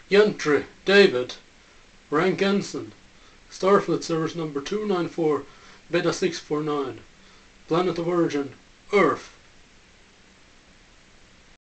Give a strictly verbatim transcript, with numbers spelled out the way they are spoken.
Gentry, David. Rank Ensign. Starfleet service number two nine four, Beta six four nine. Planet of origin, Earth.